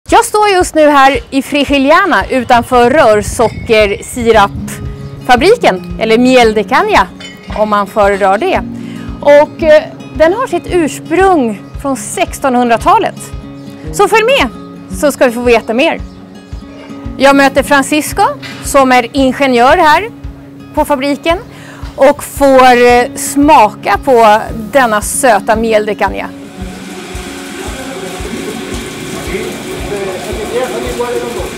Jag står just nu här i Frigiliana utanför rörsockersirapfabriken, eller Miel de Caña om man föredrar det. Och den har sitt ursprung från 1600-talet. Så följ med så ska vi få veta mer. Jag möter Francisco som är ingenjör här på fabriken och får smaka på denna söta Miel de Caña. Aquí son iguales los dos.